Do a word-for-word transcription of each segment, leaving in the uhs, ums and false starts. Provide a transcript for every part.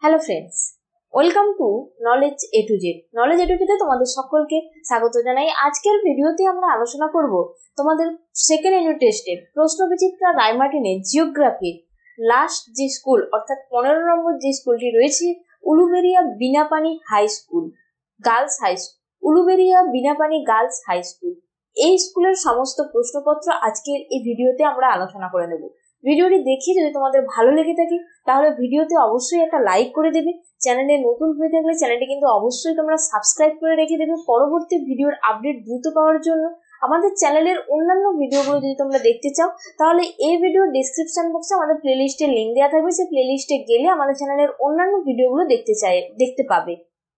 Hello friends, welcome to knowledge A to Z. Knowledge A to জেডে তোমাদের সকলকে স্বাগত জানাই। আজকের ভিডিওতে আমরা আলোচনা করব তোমাদের সেকেন্ড ইউনিট টেস্টের প্রশ্নবিচিত্রা রায়মার্টিনের জিওগ্রাফির লাস্ট যে স্কুল অর্থাৎ পনেরো নম্বর যে স্কুলটি রয়েছে Uluberia Binapani high school girls high school Uluberia Binapani girls high school এই স্কুলের সমস্ত প্রশ্নপত্র আজকের এই ভিডিওতে আমরা আলোচনা করে নেব। ভিডিওটি দেখে যদি তোমাদের ভালো লেগে থাকে তাহলে ভিডিওতে অবশ্যই একটা লাইক করে দেবে। চ্যানেলে নতুন হয়ে থাকলে চ্যানেলটি কিন্তু অবশ্যই তোমরা সাবস্ক্রাইব করে রেখে দেবে পরবর্তী ভিডিওর আপডেট দ্রুত পাওয়ার জন্য। আমাদের চ্যানেলের অন্যান্য ভিডিওগুলো যদি তোমরা দেখতে চাও তাহলে এই ভিডিওর ডেসক্রিপশন বক্সে আমাদের প্লেলিস্টের লিঙ্ক দেওয়া থাকবে, সেই প্লেলিস্টে গেলে আমাদের চ্যানেলের অন্যান্য ভিডিওগুলো দেখতে চাই দেখতে পাবে।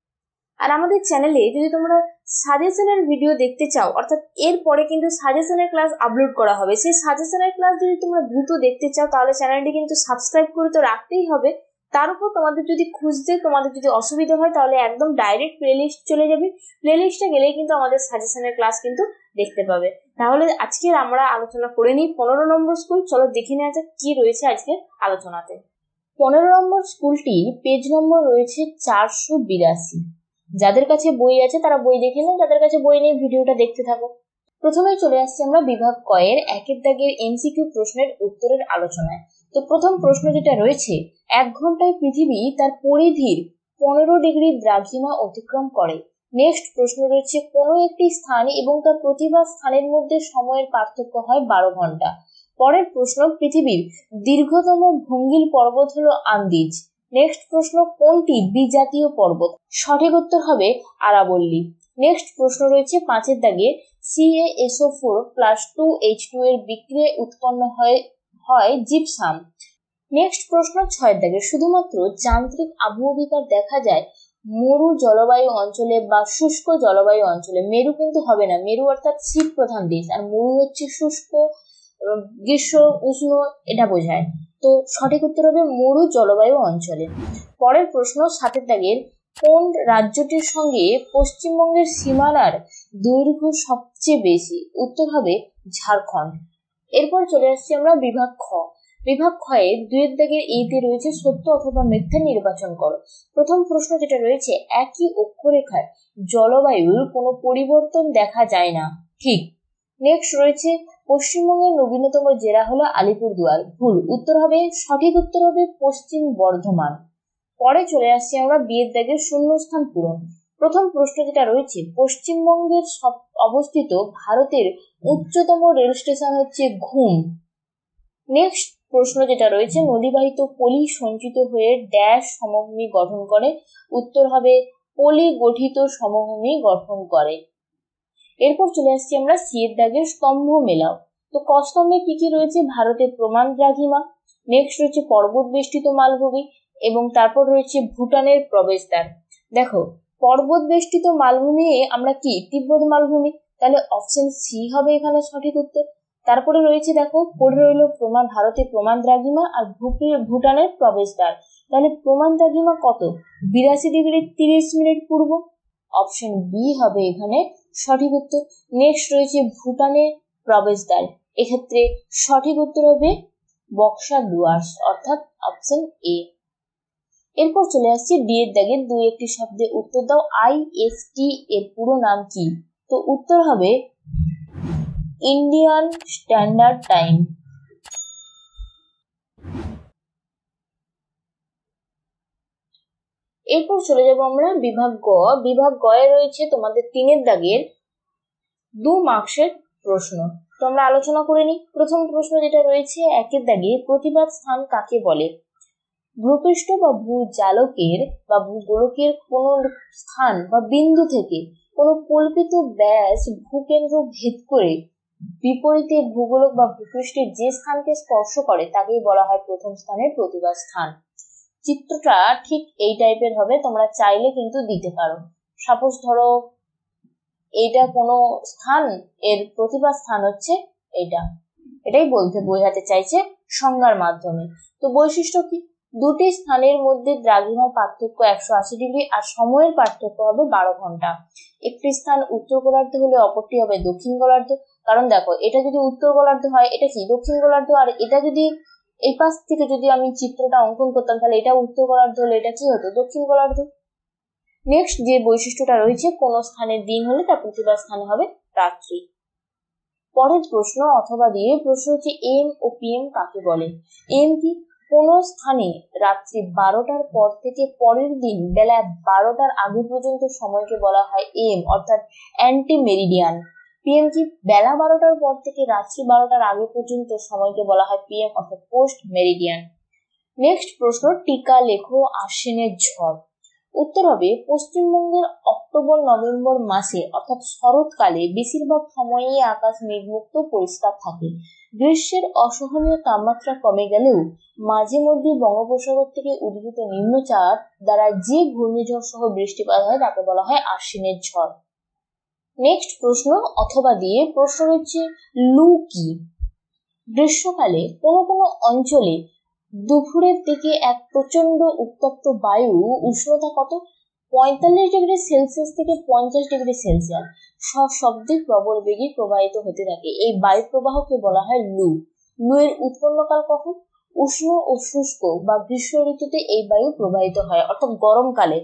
আর আমাদের চ্যানেলে যদি তোমরা সাজেশনের ভিডিও দেখতে চাও অর্থাৎ এরপরে কিন্তু সাজেশনের ক্লাস আপলোড করা হবে, সেই সাজেশনের ক্লাস যদি তোমরা দ্রুত দেখতে চাও তাহলে চ্যানেলটি কিন্তু সাবস্ক্রাইব করে তো রাখতেই হবে। তার উপর তোমাদের যদি খুঁজতে তোমাদের যদি অসুবিধা হয় তাহলে একদম ডাইরেক্ট প্লেলিস্ট চলে যাবে, প্লেলিস্টে গেলেই কিন্তু আমাদের সাজেশনের ক্লাস কিন্তু দেখতে পাবে। তাহলে আজকের আমরা আলোচনা করে নিই পনেরো নম্বর স্কুল। চলো দেখে নেওয়া যাক কি রয়েছে আজকের আলোচনাতে। পনেরো নম্বর স্কুলটি পেজ নম্বর রয়েছে চারশো বিরাশি। যাদের কাছে বই আছে তারা বই দেখে নেন, যাদের কাছে বই নেই ভিডিওটা দেখতে থাকো। প্রথমেই চলে আসছি আমরা বিভাগ কয়ের একের দাগের এমসিকিউ প্রশ্নের উত্তরের আলোচনায়। তো প্রথম প্রশ্ন যেটা রয়েছে, এক ঘন্টায় পৃথিবী তার পরিধির পনেরো ডিগ্রি দ্রাঘিমা অতিক্রম করে। নেক্সট প্রশ্ন রয়েছে, কোনো একটি স্থান এবং তার প্রতিভা স্থানের মধ্যে সময়ের পার্থক্য হয় বারো ঘন্টা। পরের প্রশ্ন, পৃথিবীর দীর্ঘতম ভঙ্গিল পর্বত হলো আন্দিজ। নেক্সট প্রশ্ন, কোনটি বিজাতীয় পর্বত? সঠিক উত্তর হবে আরাবল্লী। নেক্সট প্রশ্ন রয়েছে পাঁচের দাগে, C A S O four plus two H two এর বিক্রিয়ায় উৎপন্ন হয় হয় জিপসাম। নেক্সট প্রশ্ন ছয়ের দাগে, শুধুমাত্র যান্ত্রিক আবহবিকার দেখা যায় মরু জলবায়ু অঞ্চলে বা শুষ্ক জলবায়ু অঞ্চলে। মেরু কিন্তু হবে না, মেরু অর্থাৎ শীত প্রধান দেশ, আর মরু হচ্ছে শুষ্ক গ্রীষ্ম উষ্ণ এটা বোঝায়। তো সঠিক উত্তর হবে মরু জলবায়ু অঞ্চলে। পরের প্রশ্ন সাতের দাগের, কোন রাজ্যটির সঙ্গে পশ্চিমবঙ্গের সীমানার দৈর্ঘ্য সবচেয়ে বেশি? উত্তর হবে ঝাড়খণ্ড। এরপর চলে আসছি আমরা বিভাগ খ। বিভাগ খয়ে দুয়ের দাগের এইতে রয়েছে সত্য অথবা মিথ্যা নির্বাচন করো। প্রথম প্রশ্ন যেটা রয়েছে, একই অক্ষরেখায় জলবায়ুর কোনো পরিবর্তন দেখা যায় না, ঠিক। নেক্সট রয়েছে, পশ্চিমবঙ্গের নবীনতম জেলা হলো আলিপুরদুয়ার, ভুল। উত্তর হবে সঠিক উত্তর হবে পশ্চিম বর্ধমান। পরে চলে আসছি আমরা বিয়ের দাগের শূন্যস্থান পূরণ। প্রথম প্রশ্ন যেটা রয়েছে, পশ্চিমবঙ্গের সব অবস্থিত ভারতের উচ্চতম রেল স্টেশন হচ্ছে ঘুম। নেক্সট প্রশ্ন যেটা রয়েছে, নদীবাহিত পলি সঞ্চিত হয়ে ড্যাশ সমভূমি গঠন করে। উত্তর হবে পলি গঠিত সমভূমি গঠন করে। এরপর চলে আসছি আমরা সিয়ের দাগের স্তম্ভ মেলাও। তো ক স্তম্ভে কি কি রয়েছে, ভারতের প্রমাণ দ্রাঘিমা, নেক্সট রয়েছে পর্বত বেষ্টিত মালভূমি এবং তারপর রয়েছে ভুটানের প্রবেশদ্বার। দেখো পর্বত বেষ্টিত মালভূমি আমরা কি তিব্বত মালভূমি, তাহলে অপশন সি হবে এখানে সঠিক উত্তর। তারপরে রয়েছে দেখো পড়ে রইল প্রমাণ ভারতের প্রমাণ দ্রাঘিমা আর ভুটানের প্রবেশদ্বার। তাহলে প্রমাণ দ্রাঘিমা কত? বিরাশি ডিগ্রি তিরিশ মিনিট পূর্ব। অপশন বি হবে এখানে সঠিক উত্তর। নেক্সট রয়েছে ভুটানের প্রবেশদ্বার, এক্ষেত্রে সঠিক উত্তর হবে বক্সা ডুয়ার্স অর্থাৎ অপশন এ। এরপর চলে আসছে ডি এর দাগের দুই একটি শব্দে উত্তর দাও। আই এস টি এর পুরো নাম কি? তো উত্তর হবে ইন্ডিয়ান স্ট্যান্ডার্ড টাইম। এরপর চলে যাব আমরা বিভাগ গ। বিভাগ গ এ রয়েছে তোমাদের তিনের দাগের দু মার্কসের প্রশ্ন, তো আমরা আলোচনা করে নিই। প্রথম প্রশ্ন যেটা রয়েছে একের দাগে, প্রতিবাদ স্থান কাকে বলে? ভূপৃষ্ঠ বা ভূজালকের বা ভূগোলকের কোন স্থান বা বিন্দু থেকে কোন কল্পিত ব্যাস ভূকেন্দ্র ভেদ করে বিপরীতে ভূগোলক বা ভূপৃষ্ঠের যে স্থানকে স্পর্শ করে তাকেই বলা হয় প্রথম স্থানের প্রতিবাদ স্থান। চিত্রটা ঠিক এই টাইপের হবে, তোমরা চাইলে কিন্তু দিতে পারো। সাপোজ ধরো এইটা কোনো স্থান, এর প্রতিবাদ স্থান হচ্ছে এটা, এটাই বলতে বোঝাতে চাইছে সংজ্ঞার মাধ্যমে। তো বৈশিষ্ট্য কি? দুটি স্থানের মধ্যে দ্রাঘিমার পার্থক্য একশো আশি ডিগ্রি আর সময়ের পার্থক্য হবে বারো ঘন্টা। একটি স্থান উত্তর গোলার্ধে হলে অপরটি হবে দক্ষিণ গোলার্ধ। কারণ দেখো এটা যদি উত্তর গোলার্ধ হয় এটা কি দক্ষিণ গোলার্ধ, আর এটা যদি এই পাশ থেকে যদি আমি চিত্রটা অঙ্কন করতাম তাহলে এটা উত্তর গোলার্ধ হলে এটা কি হতো, দক্ষিণ গোলার্ধ। নেক্সট যে বৈশিষ্ট্যটা রয়েছে, কোন স্থানে দিন হলে তার প্রতিবার স্থানে হবে রাত্রি। পরের প্রশ্ন অথবা দিয়ে প্রশ্ন হচ্ছে এম ও পিএম কাকে বলে। এম কি, কোন স্থানে রাত্রি বারোটার পর থেকে পরের দিন বেলা বারোটার আগে পর্যন্ত সময়কে বলা হয় এম অর্থাৎ অ্যান্টি মেরিডিয়ান। পিএম কি, বেলা বারোটার পর থেকে রাত্রি বারোটার আগে পর্যন্ত সময়কে বলা হয় পিএম অর্থাৎ পোস্ট মেরিডিয়ান। নেক্সট প্রশ্ন, টিকা লেখো আশ্বিনের ঝড়। উত্তর হবে পশ্চিমবঙ্গের অক্টোবর নভেম্বর মাসে অর্থাৎ শরৎকালে বেশিরভাগ সময়ই আকাশ মেঘমুক্ত পরিষ্কার থাকে। গ্রীষ্মের অসহনীয় তাপমাত্রা কমে গেলেও মাঝে মধ্যে বঙ্গোপসাগর থেকে উদ্ভূত নিম্নচাপ দ্বারা যে ঘূর্ণিঝড় সহ বৃষ্টিপাত হয় তাকে বলা হয় আশ্বিনের ঝড়। নেক্সট প্রশ্ন অথবা দিয়ে প্রশ্ন হচ্ছে লু কি। গ্রীষ্মকালে কোনো কোনো অঞ্চলে দুপুরের দিকে এক প্রচন্ড উত্তপ্ত বায়ু উষ্ণতা কত, পঁয়তাল্লিশ ডিগ্রি সেলসিয়াস থেকে পঞ্চাশ ডিগ্রি সেলসিয়াস সব শব্দের প্রবল বেগে প্রবাহিত হতে থাকে। এই বায়ু প্রবাহকে বলা হয় লু। লু এর উৎপন্নকাল কখন, উষ্ণ ও শুষ্ক বা গ্রীষ্ম ঋতুতে এই বায়ু প্রবাহিত হয় অর্থাৎ গরমকালে।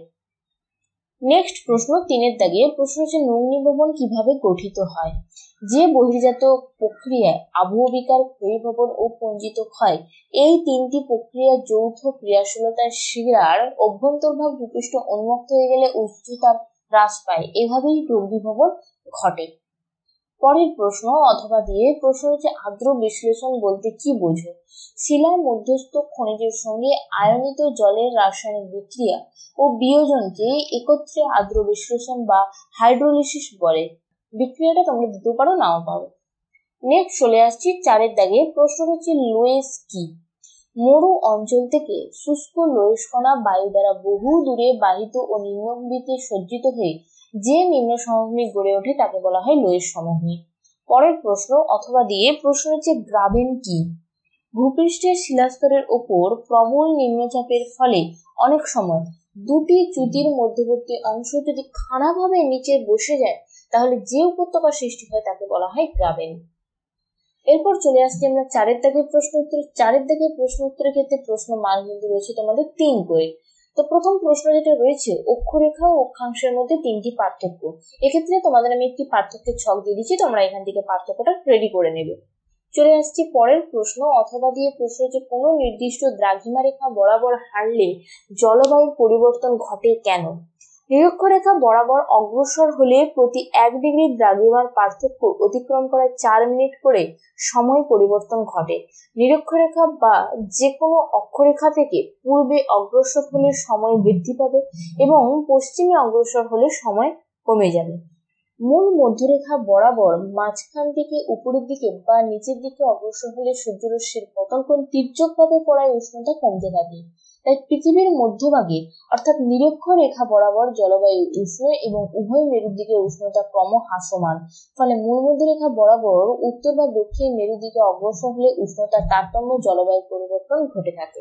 নেক্সট প্রশ্ন তিনের দাগে প্রশ্ন হচ্ছে অগ্নিভবন কিভাবে গঠিত হয়। যে বহির্জাত প্রক্রিয়ায় আবহবিকার, ক্ষয়ীভবন ও পঞ্জিত ক্ষয়, এই তিনটি প্রক্রিয়া যৌথ ক্রিয়াশীলতার শিরার অভ্যন্তরভাগ ভূপৃষ্ঠ উন্মুক্ত হয়ে গেলে উচ্চতার হ্রাস পায়, এভাবেই অগ্নিভবন ঘটে। পরের প্রশ্ন অথবা দিয়ে প্রশ্ন হচ্ছে আর্দ্র বিশ্লেষণ বলতে কি বোঝো। শিলার মধ্যস্থ খনিজের সঙ্গে আয়নিত জলের রাসায়নিক বিক্রিয়া ও বিয়োজনকে একত্রে আর্দ্র বিশ্লেষণ বা হাইড্রোলিসিস বলে। বিক্রিয়াটা তোমরা দিতে পারো, নাও পারো। নেক্সট চলে আসছি চারের দাগে প্রশ্ন হচ্ছে লোয়েস কি। মরু অঞ্চল থেকে শুষ্ক লোয়েস কণা বায়ু দ্বারা বহু দূরে বাহিত ও নিম্নভূমিতে সজ্জিত হয়ে যে নিম্ন সমভূমি গড়ে ওঠে তাকে বলা হয় লোয়েস সমভূমি। পরের প্রশ্ন অথবা দিয়ে প্রশ্ন হচ্ছে গ্রাবেন কি। ভূপৃষ্ঠের শিলাস্তরের ওপর প্রবল নিম্নচাপের ফলে অনেক সময় দুটি চ্যুতির মধ্যবর্তী অংশ যদি খাড়াভাবে নিচে বসে যায় তাহলে যে উপত্যকা সৃষ্টি হয় তাকে বলা হয় গ্রাবেন। এরপর চলে আসছি আমরা চারের দাগের প্রশ্ন উত্তর। চারের দাগের প্রশ্ন উত্তরের ক্ষেত্রে প্রশ্ন মান কিন্তু রয়েছে তোমাদের তিন করে। তো প্রথম প্রশ্ন যেটা রয়েছে অক্ষরেখা ও অক্ষাংশের মধ্যে তিনটি পার্থক্য। এক্ষেত্রে তোমাদের আমি একটি পার্থক্যের ছক দিয়ে দিচ্ছি, তোমরা এখান থেকে পার্থক্যটা রেডি করে নেবে। চলে আসছি পরের প্রশ্ন অথবা দিয়ে প্রশ্ন হচ্ছে কোনো নির্দিষ্ট দ্রাঘিমা রেখা বরাবর হাঁটলে জলবায়ুর পরিবর্তন ঘটে কেন। নিরক্ষরেখা বরাবর অগ্রসর হলে প্রতি এক ডিগ্রি দ্রাঘিমার পার্থক্য অতিক্রম করার চার মিনিট করে সময় পরিবর্তন ঘটে। নিরক্ষরেখা বা যে কোনো অক্ষরেখা থেকে পূর্বে অগ্রসর হলে সময় বৃদ্ধি পাবে এবং পশ্চিমে অগ্রসর হলে সময় কমে যাবে। মূল মধ্যরেখা বরাবর মাঝখান থেকে উপরের দিকে বা নিচের দিকে অগ্রসর হলে সূর্যরশ্মির পতন কোণ তির্যকভাবে পড়ায় উষ্ণতা কমতে থাকে। তাই পৃথিবীর মধ্যভাগে অর্থাৎ নিরক্ষরেখা বরাবর জলবায়ু উষ্ণ এবং উভয় মেরুর দিকে উষ্ণতা ক্রম হ্রাসমান। ফলে মূল মধ্যরেখা বরাবর উত্তর বা দক্ষিণ মেরুর দিকে অগ্রসর হলে উষ্ণতার তারতম্য জলবায়ুর পরিবর্তন ঘটে থাকে।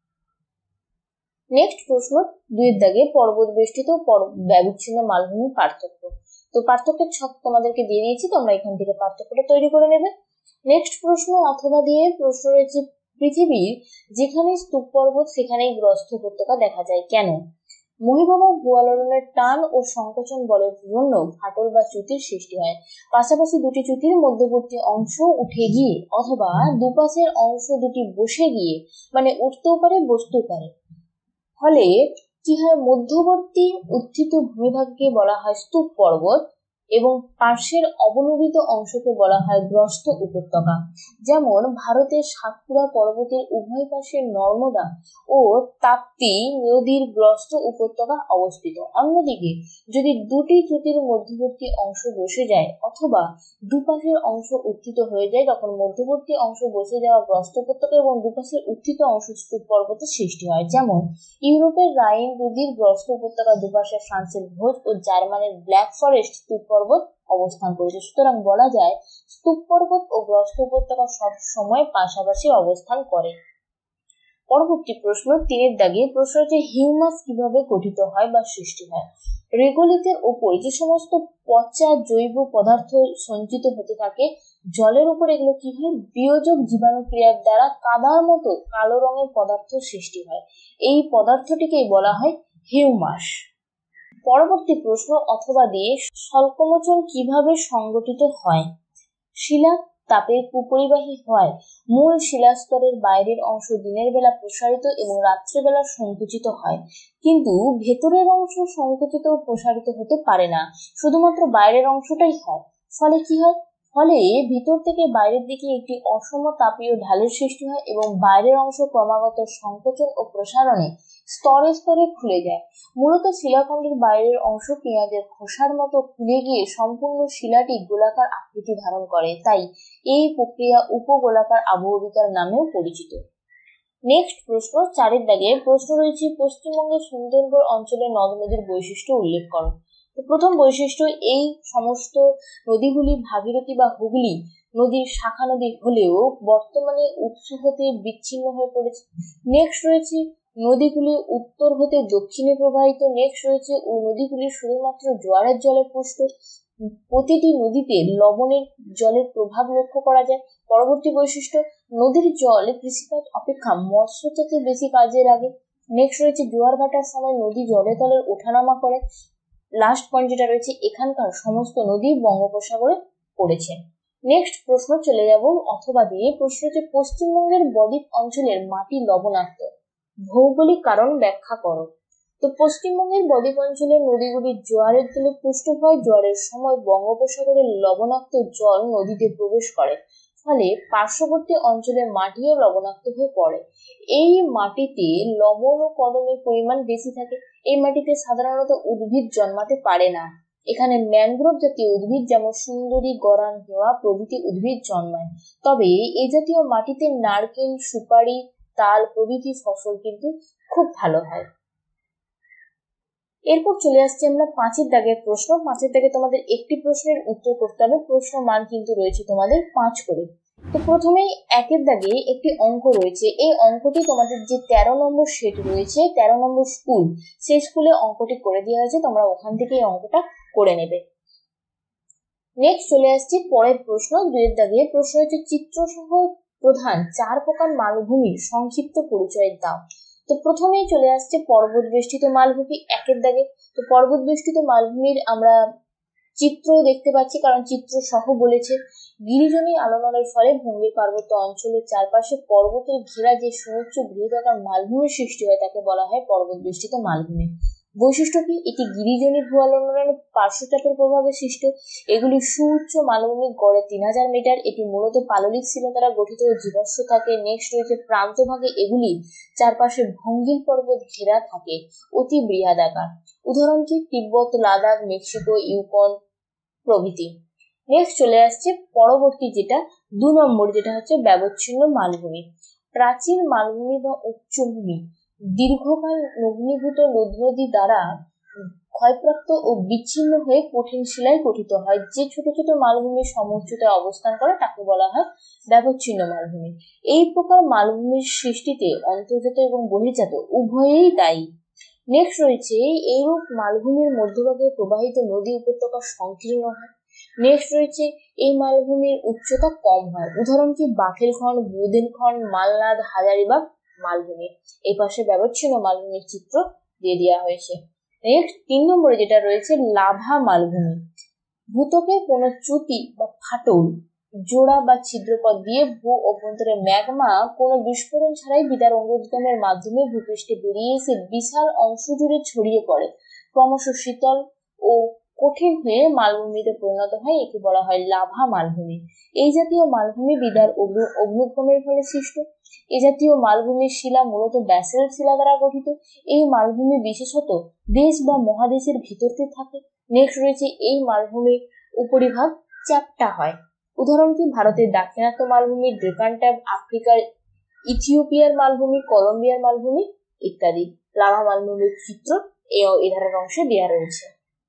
নেক্সট প্রশ্ন দুইয়ের দাগে পর্বত বেষ্টিত ব্যবিচ্ছিন্ন মালভূমির পার্থক্য। তো পার্থক্যের ছক তোমাদেরকে দিয়ে দিয়েছি, তোমরা এখান থেকে পার্থক্যটা তৈরি করে নেবে। নেক্সট প্রশ্ন অথবা দিয়ে প্রশ্ন রয়েছে পৃথিবীর যেখানে স্তূপ পর্বত সেখানেই গ্রস্ত উপত্যকা দেখা যায় কেন। মহিভাবক ভূয়ালোড়নের টান ও সংকোচন বলের জন্য ফাটল বা চ্যুতির সৃষ্টি হয়। পাশাপাশি দুটি চ্যুতির মধ্যবর্তী অংশ উঠে গিয়ে অথবা দুপাশের অংশ দুটি বসে গিয়ে মানে উঠতেও পারে বসতেও পারে। ফলে কি হয়, মধ্যবর্তী উত্থিত ভূমিভাগকে বলা হয় স্তূপ পর্বত এবং পার্শ্বের অবনমিত অংশকে বলা হয় গ্রস্ত উপত্যকা। যেমন ভারতের সাতপুরা পর্বতের উভয় পাশে নর্মদা ও তাপ্তি নদীর গ্রস্ত উপত্যকা অবস্থিত। অন্যদিকে যদি দুটি চ্যুতির মধ্যবর্তী অংশ বসে যায় অথবা দুপাশের অংশ উত্থিত হয়ে যায় তখন মধ্যবর্তী অংশ বসে যাওয়া গ্রস্ত উপত্যকা এবং দুপাশের উত্থিত অংশ স্তূপ পর্বতের সৃষ্টি হয়। যেমন ইউরোপের রাইন নদীর গ্রস্ত উপত্যকা দুপাশে ফ্রান্সের ভোজ ও জার্মানির ব্ল্যাক ফরেস্ট স্তূপ পর্বত অবস্থান করেছে। সুতরাং বলা যায় স্তূপ পর্বত ও গ্রস্ত উপত্যকা সব সময় পাশাপাশি অবস্থান করে। পরবর্তী প্রশ্ন তিনের দাগে প্রশ্ন হচ্ছে হিউমাস কিভাবে গঠিত হয় বা সৃষ্টি হয়। রেগোলিথের ওপর যে সমস্ত পচা জৈব পদার্থ সঞ্চিত হতে থাকে জলের উপর এগুলো কি হয়, বিয়োজক জীবাণু ক্রিয়ার দ্বারা কাদার মতো কালো রঙের পদার্থ সৃষ্টি হয়। এই পদার্থটিকেই বলা হয় হিউমাস। পরবর্তী প্রশ্ন অথবা দিয়ে স্বল্পমোচন কিভাবে সংগঠিত হয়? শিলা তাপের কুপরিবাহী হয় মূল শিলাস্তরের বাইরের অংশ দিনের বেলা প্রসারিত এবং রাত্রেবেলা সংকুচিত হয়, কিন্তু ভেতরের অংশ সংকুচিত ও প্রসারিত হতে পারে না, শুধুমাত্র বাইরের অংশটাই হয়। ফলে কি হয়, ফলে ভিতর থেকে বাইরের দিকে একটি অসম তাপীয় ঢালের সৃষ্টি হয় এবং বাইরের অংশ ক্রমাগত সংকোচন ও প্রসারণে স্তরে স্তরে খুলে যায়। মূলত শিলাখণ্ডের বাইরের অংশ পেঁয়াজের খোসার মতো খুলে গিয়ে সম্পূর্ণ শিলাটি গোলাকার আকৃতি ধারণ করে, তাই এই প্রক্রিয়া উপগোলাকার আবহবিকার নামেও পরিচিত। নেক্সট প্রশ্ন চারের দাগে প্রশ্ন রয়েছে পশ্চিমবঙ্গের সুন্দরবন অঞ্চলের নদ নদীর বৈশিষ্ট্য উল্লেখ করো। তো প্রথম বৈশিষ্ট্য, এই সমস্ত নদীগুলি ভাগীরথী বা হুগলি নদীর শাখা নদী হলেও বর্তমানে উৎস হতে বিচ্ছিন্ন হয়ে পড়েছে। নেক্সট রয়েছে নদীগুলি উত্তর হতে দক্ষিণে প্রবাহিত। নেক্সট রয়েছে ও নদীগুলি শুধুমাত্র জোয়ারের জলে পুষ্ট। প্রতিটি নদীতে লবণের জলের প্রভাব লক্ষ্য করা যায়। পরবর্তী বৈশিষ্ট্য, নদীর জল কৃষিকাজ অপেক্ষা মৎস্য চাষে বেশি কাজে লাগে। নেক্সট রয়েছে জোয়ার ভাটার সময় নদী জলে তলের ওঠানামা করে। লাস্ট পয়েন্ট যেটা রয়েছে, এখানকার সমস্ত নদী বঙ্গোপসাগরে পড়েছে। নেক্সট প্রশ্ন চলে যাব অথবা দিয়ে প্রশ্ন হচ্ছে পশ্চিমবঙ্গের বদ্বীপ অঞ্চলের মাটি লবণাক্ত, ভৌগোলিক কারণ ব্যাখ্যা করো। তো পশ্চিমবঙ্গের বদ্বীপ অঞ্চলের নদীগুলি জোয়ারের জলে পুষ্ট হয়। জোয়ারের সময় বঙ্গোপসাগরের লবণাক্ত জল নদীতে প্রবেশ করে, ফলে পার্শ্ববর্তী অঞ্চলের মাটিও লবণাক্ত হয়ে পড়ে। এই মাটিতে লবণ ও কদমের পরিমাণ বেশি থাকে। এই মাটিতে সাধারণত উদ্ভিদ জন্মাতে পারে না। এখানে ম্যানগ্রোভ জাতীয় উদ্ভিদ যেমন সুন্দরী, গরান, হেওয়া প্রভৃতি উদ্ভিদ জন্মায়। তবে এই জাতীয় মাটিতে নারকেল, সুপারি, তাল প্রভৃতি ফসল কিন্তু খুব ভালো হয়। এরপর চলে আসছি আমরা পাঁচের দাগের প্রশ্ন। পাঁচের দাগে তোমাদের একটি প্রশ্নের উত্তর করতে হবে। প্রশ্ন মান কিন্তু রয়েছে তোমাদের পাঁচ করে। তো প্রথমেই একের দাগে একটি অঙ্ক রয়েছে। এই অঙ্কটি তোমাদের যে তেরো নম্বর সেট রয়েছে, তেরো নম্বর স্কুল, সেই স্কুলে অঙ্কটি করে দেওয়া হয়েছে, তোমরা ওখান থেকে এই অঙ্কটা করে নেবে। নেক্সট চলে আসছি পরের প্রশ্ন। দুইয়ের দাগে প্রশ্ন হচ্ছে চিত্রসহ প্রধান চার প্রকার মালভূমির সংক্ষিপ্ত পরিচয় দাও। তো প্রথমেই চলে আসছে পর্বত বেষ্টিত মালভূমি একের দাগে। তো পর্বত বেষ্টিত মালভূমির আমরা চিত্র দেখতে পাচ্ছি, কারণ চিত্র সহ বলেছে। গিরিজনী আলোড়নের ফলে ভঙ্গির পার্বত্য অঞ্চলের চারপাশে পর্বতের ঘেরা যে সুউচ্চ বৃহদাকার মালভূমির সৃষ্টি হয় তাকে বলা হয় পর্বত বেষ্টিত মালভূমি। বৈশিষ্ট্য কি? এটি গিরিজনী ভূ আলোড়নের পার্শ্বচাপের প্রভাবে সৃষ্ট। এগুলি সুউচ্চ মালভূমি, গড়ে তিন হাজার মিটার। এটি মূলত পাললিক শিলা দ্বারা গঠিত ও জীবাশ্ম থাকে। নেক্সট রয়েছে প্রান্ত ভাগে এগুলি চারপাশে ভঙ্গিল পর্বত ঘেরা থাকে, অতি বৃহদাকার। উদাহরণ কি? তিব্বত, লাদাখ, মেক্সিকো, ইউকন প্রভৃতি। নেক্সট চলে আসছে পরবর্তী যেটা দু নম্বর, যেটা হচ্ছে ব্যবচ্ছিন্ন মালভূমি। প্রাচীন মালভূমি বা উচ্চভূমি দীর্ঘকাল নগ্নীভূত নদ নদী দ্বারা ক্ষয়প্রাপ্ত ও বিচ্ছিন্ন হয়ে কঠিন শিলায় গঠিত হয়। যে ছোট ছোট মালভূমি সমুচ্চতায় অবস্থান করে তাকে বলা হয় ব্যবচ্ছিন্ন মালভূমি। এই প্রকার মালভূমির সৃষ্টিতে অন্তর্জাত এবং বহির্জাত উভয়েই দায়ী। নেক্সট রয়েছে এইরূপ মালভূমির মধ্যভাগে প্রবাহিত নদী উপত্যকা সংকীর্ণ হয়। নেক্সট রয়েছে এই মালভূমির উচ্চতা কম হয়। উদাহরণ কি? বাঘেলখন্ড, বুদেলখন্ড, মালনাদ, হাজারিবাগ মালভূমি। এই পাশে ব্যবচ্ছিন্ন মালভূমির চিত্র দিয়ে দেওয়া হয়েছে। নেক্সট তিন নম্বরে যেটা রয়েছে লাভা মালভূমি। ভূত্বকের কোন চ্যুতি বা ফাটল, জোড়া বা ছিদ্রপথ দিয়ে ভূ অভ্যন্তরে ম্যাগমা কোন বিস্ফোরণ ছাড়াই বিদার অঙ্গোদ্গমের মাধ্যমে ভূপৃষ্ঠে বেরিয়ে এসে বিশাল অংশ জুড়ে ছড়িয়ে পড়ে, ক্রমশ শীতল ও কঠিন হয়ে মালভূমিতে পরিণত হয়। একে বলা হয় লাভা মালভূমি। এই জাতীয় মালভূমি বিদার অগ্নুদ্গমের ফলে সৃষ্ট। এ জাতীয় মালভূমির শিলা মূলত ব্যাসল্ট শিলা দ্বারা গঠিত। এই মালভূমি বিশেষত দেশ বা মহাদেশের ভিতরতে থাকে। নেক্সট রয়েছে এই মালভূমির উপরিভাগ চ্যাপ্টা হয়। উদাহরণ কি? ভারতের দাক্ষিণাত্য মালভূমি, ডেকান ট্যাপ, আফ্রিকার ইথিওপিয়ার মালভূমি, কলম্বিয়ার মালভূমি ইত্যাদি। লাভা মালভূমির চিত্র এই ধারের অংশে দেওয়া রয়েছে।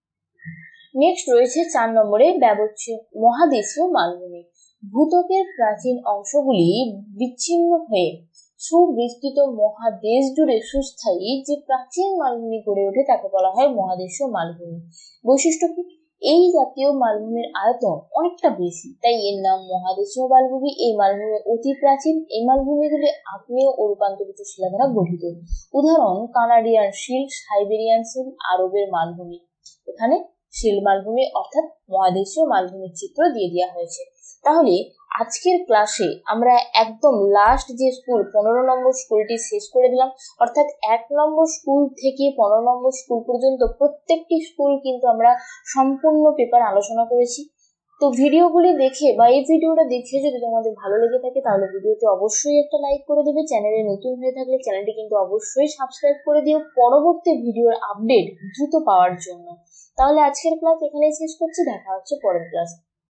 নেক্সট রয়েছে চার নম্বরে ব্যবচ্ছিন্ন মহাদেশীয় মালভূমি। ভূত্বকের প্রাচীন অংশগুলি বিচ্ছিন্ন হয়ে সুবিস্তৃত মহাদেশ জুড়ে সুস্থায়ী যে প্রাচীন মালভূমি গড়ে ওঠে তাকে বলা হয় মহাদেশীয় মালভূমি। বৈশিষ্ট্য কি? এই জাতীয় মালভূমির আয়তন অনেকটা বেশি, তাই এর নাম মহাদেশীয় মালভূমি। এই মালভূমি অতি প্রাচীন। এই মালভূমিগুলি আগ্নেয় ও রূপান্তরিত শিলা দ্বারা গঠিত। উদাহরণ কানাডিয়ান শিল্ড, সাইবেরিয়ান শিল্ড, আরবের মালভূমি। এখানে শিল্ড মালভূমি অর্থাৎ মহাদেশীয় মালভূমির চিত্র দিয়ে দেওয়া হয়েছে। তাহলে আজকের ক্লাসে আমরা একদম লাস্ট যে স্কুল পনেরো নম্বর স্কুলটি শেষ করে দিলাম, অর্থাৎ এক নম্বর স্কুল থেকে পনেরো নম্বর স্কুল পর্যন্ত প্রত্যেকটি স্কুল কিন্তু আমরা সম্পূর্ণ পেপার আলোচনা করেছি। তো ভিডিওগুলি দেখে বা এই ভিডিওটা দেখে যদি তোমাদের ভালো লেগে থাকে তাহলে ভিডিওতে অবশ্যই একটা লাইক করে দেবে। চ্যানেলে নতুন হয়ে থাকলে চ্যানেলটি কিন্তু অবশ্যই সাবস্ক্রাইব করে দিও পরবর্তী ভিডিওর আপডেট দ্রুত পাওয়ার জন্য। তাহলে আজকের ক্লাস এখানেই শেষ করছি, দেখা হচ্ছে পরের ক্লাস।